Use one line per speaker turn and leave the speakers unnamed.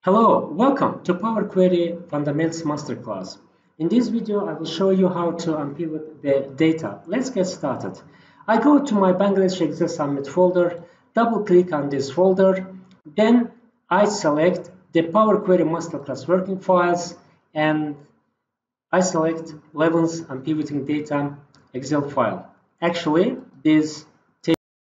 Hello, welcome to Power Query Fundamentals Masterclass. In this video, I will show you how to unpivot the data. Let's get started. I go to my Bangladesh Excel Summit folder, double click on this folder, then I select the Power Query Masterclass working files and I select Levels Unpivoting Data Excel file. Actually, this